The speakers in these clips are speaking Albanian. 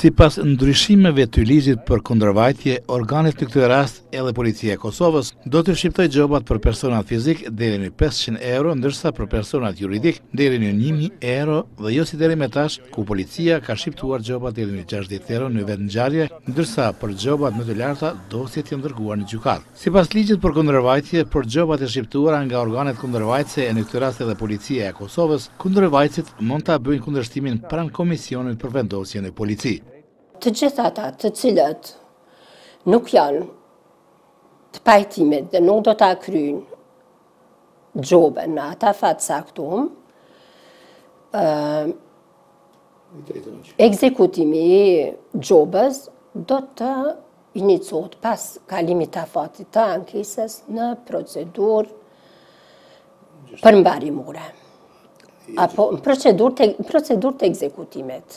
Sipas ndryshimeve të ligjit për kundërvajtje, organet në këtë rast edhe Policia e Kosovës do të shqiptoj gjobat për personat fizik deri në 500 euro, ndërsa për personat juridik deri në 1000 euro dhe jo si deri me tash, ku policia ka shqiptuar gjobat deri në 60 euro në vendngjarje, ndërsa për gjobat më të larta dosjet janë dërguar në gjykatë. Sipas ligjit për kundërvajtje, për gjobat e shqiptuara nga organet kundërvajtëse e në këtë rast edhe Policia e Kosovës, kundërvajtësit mund ta bëjnë kundërshtimin pranë komisionit për vendosjen e policisë. Të gjitha ata të cilët nuk janë të pajtimit dhe nuk do ta kryjnë gjobën në ata fat saktum, ekzekutimi i gjobës do të inicohet pas kalimit të afatit të ankesës në procedurë përmbarimore, apo procedurë të ekzekutimit.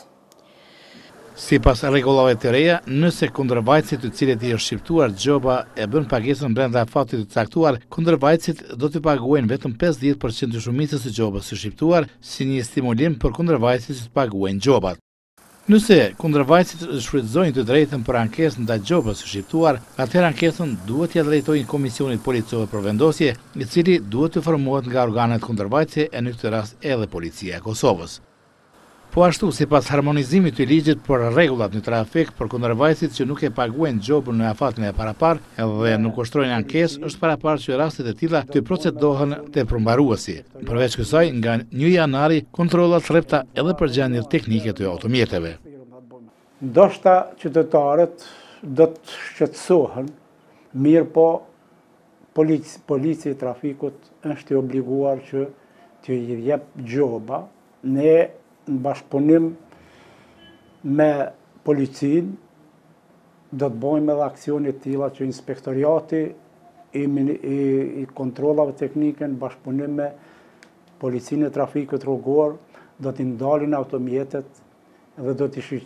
Sipas rregullave të reja, nëse kundërvajtësit të cilët i është shqiptuar gjoba e bën pagesën brenda afatit të caktuar, kundërvajtësit do të paguajnë vetëm 50% të shumicës së gjobës së shqiptuar, si një stimulim për kundërvajtësit që të paguajnë gjobat. Nëse kundërvajtësit shfrytëzojnë të drejtën për ankesë ndaj gjobës së shqiptuar, atëherë ankesën duhet t'ia drejtojnë Komisionit Policor për vendosje, i cili duhet të formohet nga organet kundërvajtëse e në këtë rast edhe Policia e Kosovës. Po ashtu, sipas harmonizimit të ligjit për rregullat në trafik për kundërvajtësit që nuk e paguajnë gjobën në afatin e parapar dhe nuk ushtrojnë ankesë, është parapar që rastet e tilla të procedohen te përmbaruesi. Përveç kësaj, nga 1 janari kontrollat rrepta edhe për gjendjet teknike të automjeteve. Ndoshta qytetarët do të shqetësohen, mirë po policia e trafikut është i obliguar që të i jep gjoba. Ne në bashkëpunim me policinë do të bëjmë edhe aksione të tilla që inspektoriati i kontrollave teknike në bashkëpunim me policinë e trafikut rrugor do t'i ndalin automjetet dhe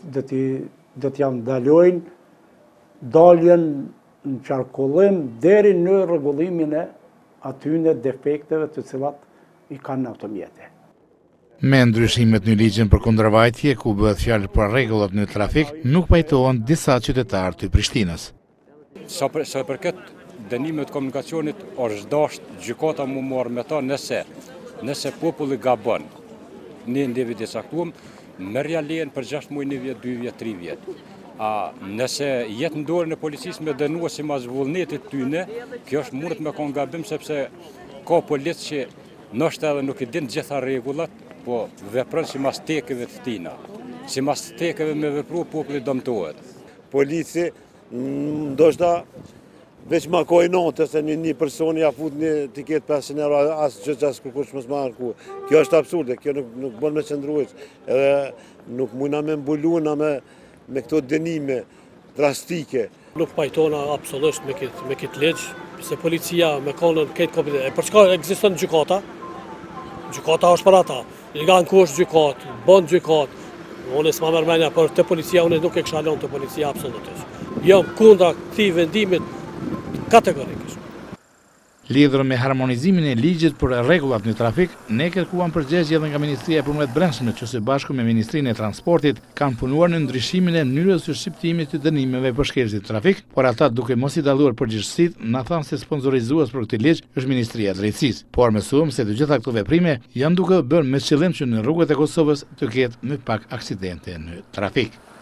do t'ja ndalojnë daljen në qarkullim deri në rregullimin e atyne defekteve të cilat i kanë në automjete. Me ndryshimet në ligjin për kundërvajtje, ku bëhet fjalë për rregullat në trafik, nuk pajtohen disa qytetarë të Prishtinës. Sa përket dënimit të komunikacionit, është dashur gjykata mu marrë me ta nëse populli gabon në individ i caktuar, merrja lejen për 6 muaj, 1 vjet, 2 vjet, 3 vjet. Nëse jetë në dorën e policisë me dënua sipas vullnetit tyne, kjo është mundet me kon gabim sepse ka policë që ndoshta edhe nuk i din të gjitha rregullat, po vepron sipas tekeve të tina. Sipas tekeve me vepru populli dëmtohet. Polici ndoshta veç ma koj note se një person ja fut një tiket 500 euro asë gjë që asë kërkush mos marrë ku. Kjo është absurde, kjo nuk bën me qëndruesh. Edhe nuk mujna me mbuluna me këto dënime drastike. Nuk pajtona absolutisht me këtë ligj, se policia me konën këtë kompetencë. Për çka ekziston gjykata? Gjykata është për ata. I kanë kush gjykat, bën gjykat. Unë s'ma merr mendja, por te policia unë nuk e kisha lënë te policia absolutisht. Jam kundra këtij vendimit kategorikisht. Lidhur me harmonizimin e ligjit për rregullat në trafik, ne kërkuam përgjigje edhe nga Ministria e Punëve të Brendshme, që së bashku me Ministrinë e Transportit kanë punuar në ndryshimin e mënyrës së shqiptimit të dënimeve për shkelje të trafik, por ata duke mos i dalluar përgjegjësitë, na thanë se sponsorizues për këtë ligj është Ministria e Drejtësisë. Por mësuam se të gjitha këto veprime janë duke bërë me qëllim që në rrugët e Kosovës të ketë më pak aksidente në trafik.